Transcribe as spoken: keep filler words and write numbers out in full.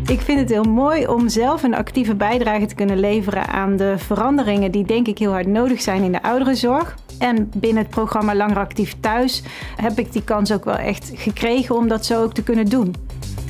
Ik vind het heel mooi om zelf een actieve bijdrage te kunnen leveren aan de veranderingen die denk ik heel hard nodig zijn in de ouderenzorg. En binnen het programma Langer Actief Thuis heb ik die kans ook wel echt gekregen om dat zo ook te kunnen doen.